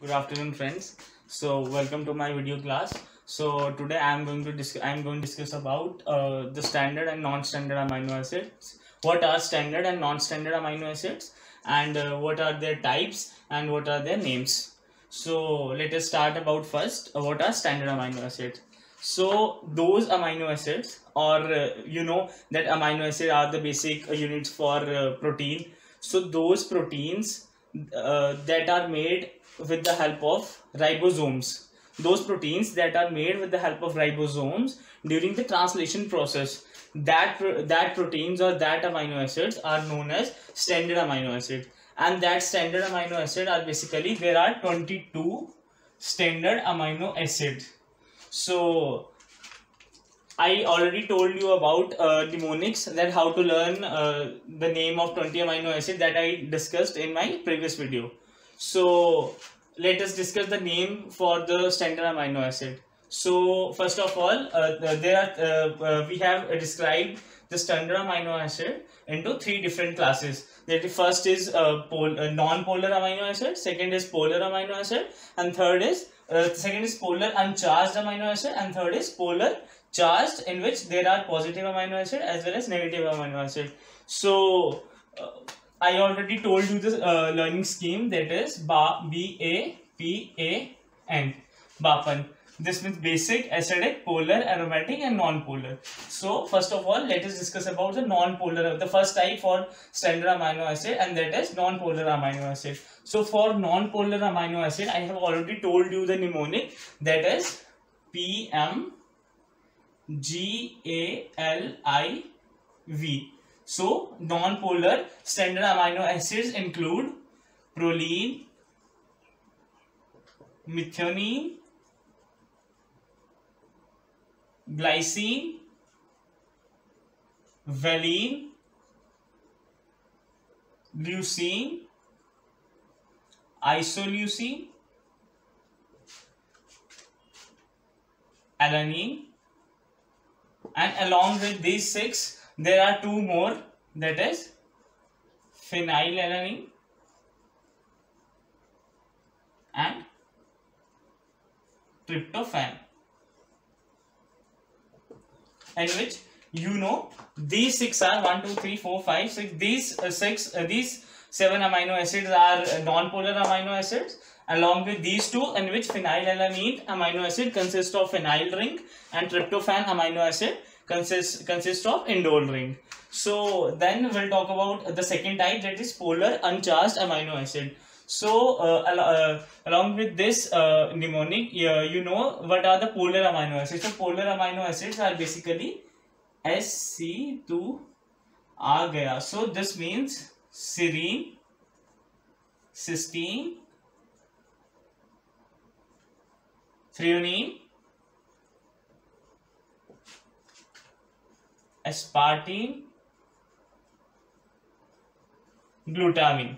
Good afternoon, friends. So, welcome to my video class. So, today I am going to discuss about the standard and non-standard amino acids. What are standard and non-standard amino acids, and what are their types and what are their names. So, let us start about first. What are standard amino acids? So, those amino acids, or that amino acids are the basic units for protein. So, those proteins that are made with the help of ribosomes, those proteins that are made with the help of ribosomes during the translation process, that proteins or that amino acids are known as standard amino acids. And that standard amino acid are basically, there are 22 standard amino acids. So I already told you about mnemonics, that how to learn the name of 20 amino acid, that I discussed in my previous video. So let us discuss the name for the standard amino acid. So first of all, we have described the standard amino acid into three different classes. The first is non-polar amino acid, second is polar amino acid, and second is polar uncharged amino acid, and third is polar charged, in which there are positive amino acid as well as negative amino acid. So I already told you this learning scheme, that is BAPAN, BAPAN. This means basic, acidic, polar, aromatic, and non-polar. So first of all, let us discuss about the non-polar, the first type for standard amino acid, and that is non-polar amino acid. So for non-polar amino acid, I have already told you the mnemonic, that is PMGALIV. So non-polar standard amino acids include proline, methionine, glycine, valine, leucine, isoleucine, alanine, and along with these six, there are two more, that is phenylalanine and tryptophan, in which these six are 1, 2, 3, 4, 5, 6. These 7 amino acids are non-polar amino acids, along with these two, in which phenylalanine amino acid consists of phenyl ring, and tryptophan amino acid consists of indole ring. So then we'll talk about the second type, that is polar uncharged amino acid. So along with this mnemonic, what are the polar amino acids. So polar amino acids are basically SC2 aa gaya. So this means serine, cysteine, threonine, aspartame, glutamine.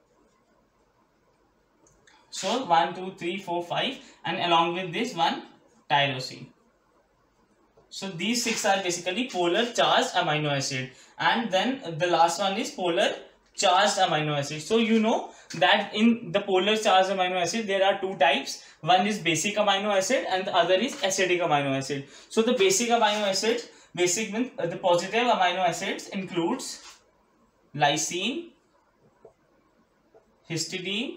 So 1, 2, 3, 4, 5, and along with this one, tyrosine. So these six are basically polar charged amino acid, and then the last one is polar charged amino acid. So you know that in the polar charged amino acid, there are two types. One is basic amino acid and the other is acidic amino acid. So the basic amino acid, basic means the positive amino acids includes lysine, histidine,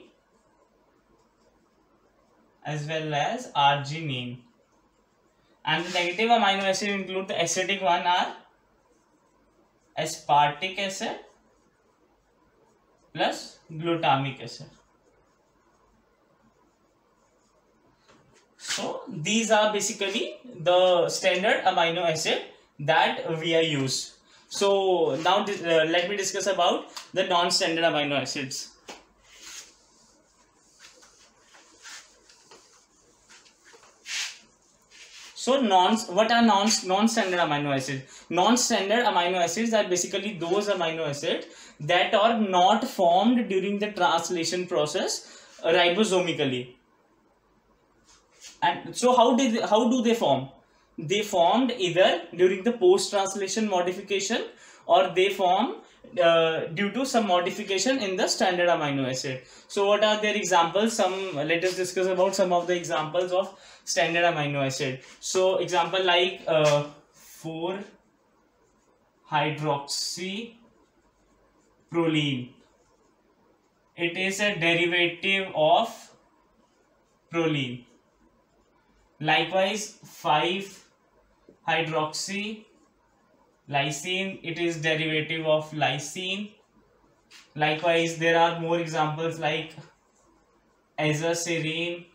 as well as arginine. And the negative amino acid include, the acidic one are aspartic acid plus glutamic acid. So these are basically the standard amino acid that we are used. So now let me discuss about the non-standard amino acids. So what are non-standard amino acids? Non-standard amino acids are basically those amino acids that are not formed during the translation process ribosomically. And so how do they form? They formed either during the post-translation modification, or they form due to some modification in the standard amino acid. So what are their examples? Let us discuss about some of the examples of standard amino acid. So example like 4-hydroxyproline. It is a derivative of proline. Likewise 5-hydroxylysine, it is derivative of lysine. Likewise there are more examples like azathioprine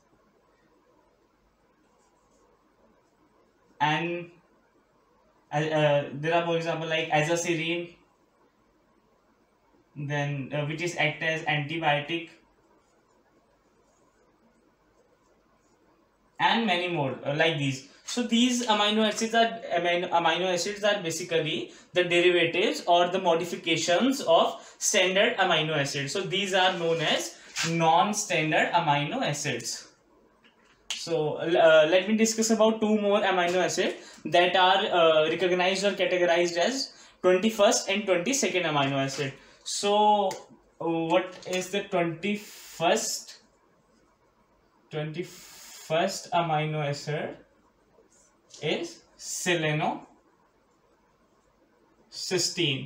and there are more examples like azathioprine, then which is act as antibiotic, and many more like these. So these amino acids are basically the derivatives or the modifications of standard amino acids. So these are known as non-standard amino acids. So let me discuss about two more amino acids that are recognized or categorized as 21st and 22nd amino acid. So what is the 21st amino acid? Is selenocysteine.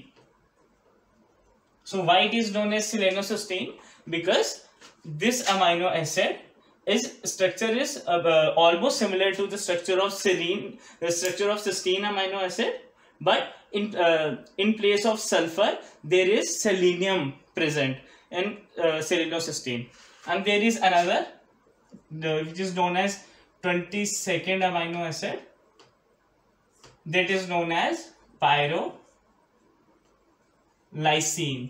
So why it is known as selenocysteine? Because this amino acid structure is almost similar to the structure of cysteine amino acid, but in place of sulfur there is selenium present in selenocysteine. And there is another which is known as 22nd amino acid, that is known as pyrrolysine.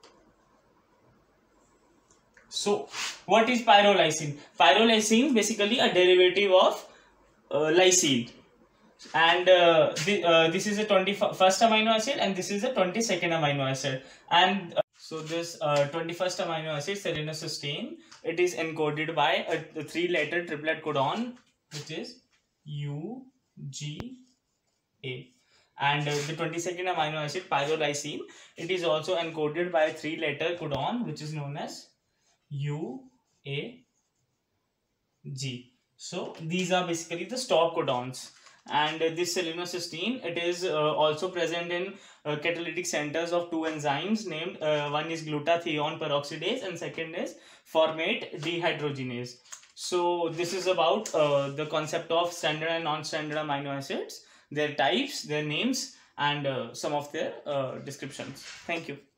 So what is pyrrolysine? Pyrrolysine basically a derivative of lysine, and this is a 21st amino acid and this is a 22nd amino acid. And so this 21st amino acid selenocysteine, it is encoded by a 3-letter triplet codon which is UGA. And the 22nd amino acid pyrrolysine, it is also encoded by a 3-letter codon which is known as UAG. So these are basically the stop codons. And this selenocysteine, it is also present in catalytic centers of two enzymes named one is glutathione peroxidase and second is formate dehydrogenase. So this is about the concept of standard and non-standard amino acids, their types, their names, and some of their descriptions. Thank you.